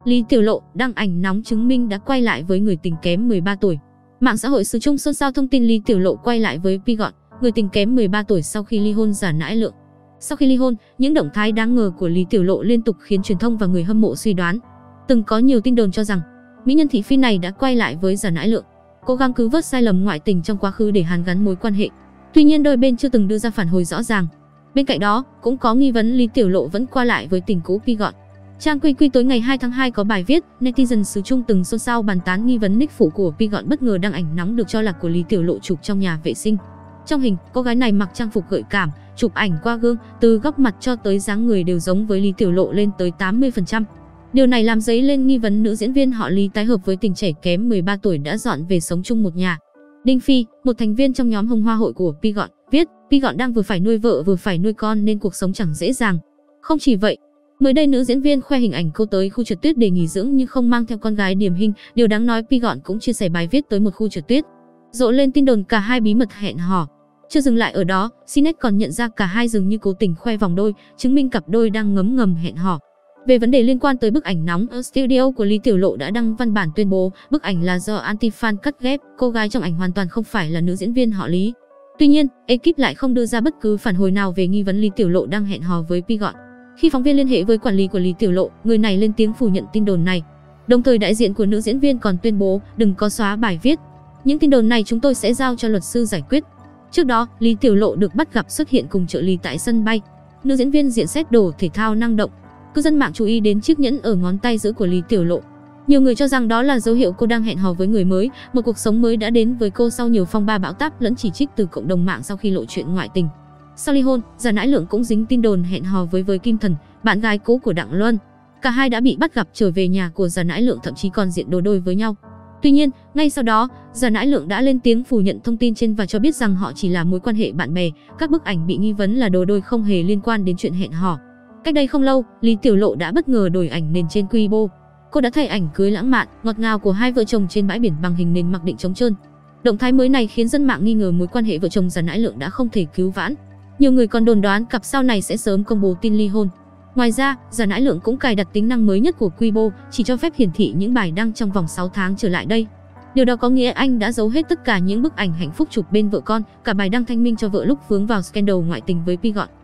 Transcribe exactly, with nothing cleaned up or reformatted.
Lý Tiểu Lộ đăng ảnh nóng chứng minh đã quay lại với người tình kém mười ba tuổi. Mạng xã hội xứ Trung xôn xao thông tin Lý Tiểu Lộ quay lại với Pigon, người tình kém mười ba tuổi sau khi ly hôn giả nãi lượng. Sau khi ly hôn, những động thái đáng ngờ của Lý Tiểu Lộ liên tục khiến truyền thông và người hâm mộ suy đoán. Từng có nhiều tin đồn cho rằng mỹ nhân thị phi này đã quay lại với giả nãi lượng, cố gắng cứu vớt sai lầm ngoại tình trong quá khứ để hàn gắn mối quan hệ. Tuy nhiên đôi bên chưa từng đưa ra phản hồi rõ ràng. Bên cạnh đó, cũng có nghi vấn Lý Tiểu Lộ vẫn qua lại với tình cũ Pigon. Trang Quy Quy tối ngày hai tháng hai có bài viết netizen xứ Trung từng xôn xao bàn tán nghi vấn nick phụ của Pigon bất ngờ đăng ảnh nóng được cho là của Lý Tiểu Lộ chụp trong nhà vệ sinh. Trong hình, cô gái này mặc trang phục gợi cảm, chụp ảnh qua gương, từ góc mặt cho tới dáng người đều giống với Lý Tiểu Lộ lên tới tám mươi phần trăm. Điều này làm dấy lên nghi vấn nữ diễn viên họ Lý tái hợp với tình trẻ kém mười ba tuổi đã dọn về sống chung một nhà. Đinh Phi, một thành viên trong nhóm hồng hoa hội của Pigon, viết Pigon đang vừa phải nuôi vợ vừa phải nuôi con nên cuộc sống chẳng dễ dàng. Không chỉ vậy, mới đây nữ diễn viên khoe hình ảnh cô tới khu trượt tuyết để nghỉ dưỡng nhưng không mang theo con gái điềm hình. Điều đáng nói, Pigon cũng chia sẻ bài viết tới một khu trượt tuyết, rộ lên tin đồn cả hai bí mật hẹn hò. Chưa dừng lại ở đó, Cnet còn nhận ra cả hai dường như cố tình khoe vòng đôi, chứng minh cặp đôi đang ngấm ngầm hẹn hò. Về vấn đề liên quan tới bức ảnh nóng, studio của Lý Tiểu Lộ đã đăng văn bản tuyên bố bức ảnh là do anti-fan cắt ghép, cô gái trong ảnh hoàn toàn không phải là nữ diễn viên họ Lý. Tuy nhiên, ekip lại không đưa ra bất cứ phản hồi nào về nghi vấn Lý Tiểu Lộ đang hẹn hò với Pigon. Khi phóng viên liên hệ với quản lý của Lý Tiểu Lộ, người này lên tiếng phủ nhận tin đồn này. Đồng thời đại diện của nữ diễn viên còn tuyên bố đừng có xóa bài viết. Những tin đồn này chúng tôi sẽ giao cho luật sư giải quyết. Trước đó, Lý Tiểu Lộ được bắt gặp xuất hiện cùng trợ lý tại sân bay. Nữ diễn viên diện xét đồ thể thao năng động. Cư dân mạng chú ý đến chiếc nhẫn ở ngón tay giữa của Lý Tiểu Lộ. Nhiều người cho rằng đó là dấu hiệu cô đang hẹn hò với người mới, một cuộc sống mới đã đến với cô sau nhiều phong ba bão táp lẫn chỉ trích từ cộng đồng mạng sau khi lộ chuyện ngoại tình. Sau ly hôn, giả nãi lượng cũng dính tin đồn hẹn hò với với Kim Thần, bạn gái cũ của Đặng Luân. Cả hai đã bị bắt gặp trở về nhà của giả nãi lượng, thậm chí còn diện đồ đôi với nhau. Tuy nhiên, ngay sau đó, giả nãi lượng đã lên tiếng phủ nhận thông tin trên và cho biết rằng họ chỉ là mối quan hệ bạn bè. Các bức ảnh bị nghi vấn là đồ đôi không hề liên quan đến chuyện hẹn hò. Cách đây không lâu, Lý Tiểu Lộ đã bất ngờ đổi ảnh nền trên Weibo. Cô đã thay ảnh cưới lãng mạn, ngọt ngào của hai vợ chồng trên bãi biển bằng hình nền mặc định trống trơn. Động thái mới này khiến dân mạng nghi ngờ mối quan hệ vợ chồng giả nãi lượng đã không thể cứu vãn. Nhiều người còn đồn đoán cặp sau này sẽ sớm công bố tin ly hôn. Ngoài ra, giả nãi lượng cũng cài đặt tính năng mới nhất của Weibo, chỉ cho phép hiển thị những bài đăng trong vòng sáu tháng trở lại đây. Điều đó có nghĩa anh đã giấu hết tất cả những bức ảnh hạnh phúc chụp bên vợ con, cả bài đăng thanh minh cho vợ lúc vướng vào scandal ngoại tình với Pigon.